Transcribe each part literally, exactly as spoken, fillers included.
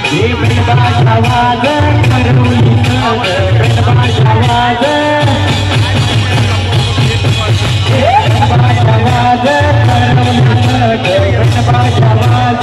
हे प्रेमाचा वाद करवली सग प्रेमाचा वाद प्रेमाचा वाद करवली सग प्रेमाचा वाद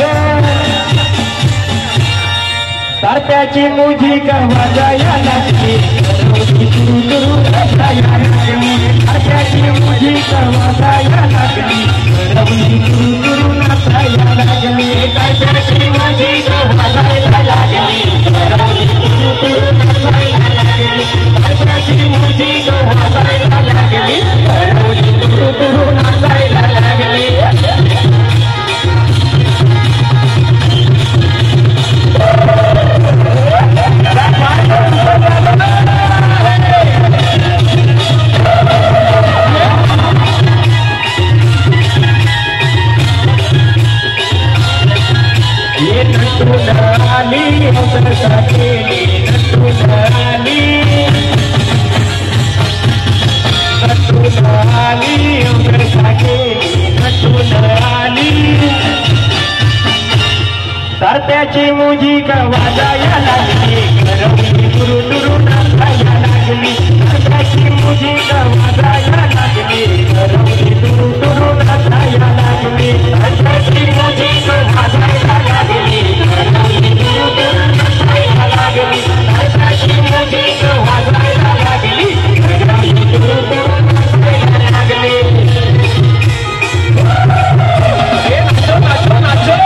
तात्याची मुझी वाजाया लागली तुरु तुरु नाचाया लागली तात्याची मुझी वाजाया लागली करवली तुरु तुरु नाचाया लागली तात्याची मुझी वाजाया लागली करवली तुरु तुरु नाचाया लागली तात्याची मुझी वाजाया लागली करवली तुरु तुरु नाचाया लागली तात्याची मुझी वाजाया लागली करवली तुरु तुरु नाचाया लागली तात्याची मुझी वाजाया लागली करवली तुरु तुरु नाचाया लागली तात्याची मुझी वाजाया लागली करवली तुरु तुरु नाचाया लागली तात्याची मुझी वाजाया लागली करवली तुरु तुरु नाचाया लागली नाचो नाचो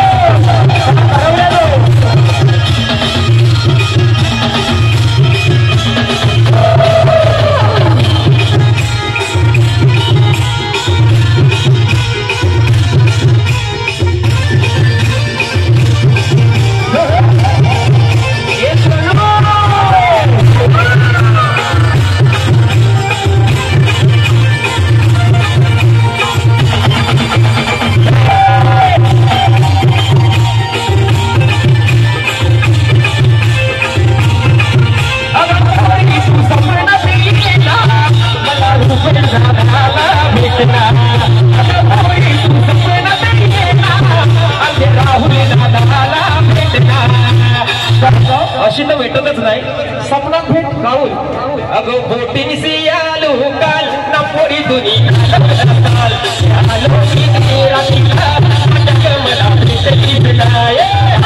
अशी तर भेटतच नाही सपनात भेट काऊन अगं बोटीने सियालो काल नंबोरी दुनिया आलो की तेरा तिला मला भेटली बिलाय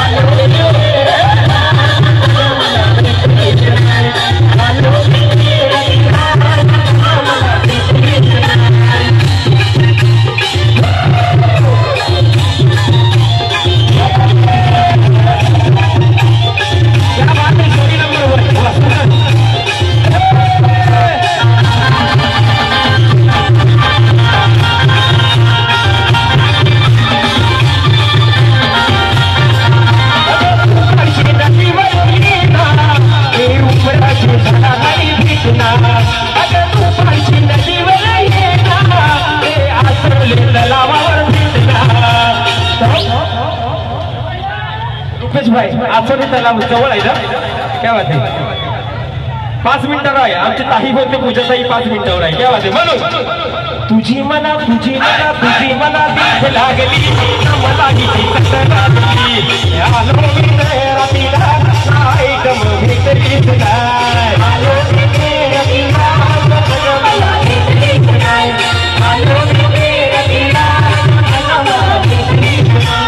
भाई आचोरी तलाव जवळ आहे ना काय बात आहे पाच मिनिटावर आहे आमची ताई बोलते पूजाताई पाच मिनिटावर आहे काय बात आहे म्हणून तुझी मना तुझी मना तुझी मना दीठ लागली मला हिची कट लागली आलो मी रातीला नाही गम भेटलीच नाही आलो मी रातीला मला भेटलीच नाही आलो मी रातीला मला भेटलीच नाही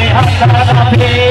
हाताला फेर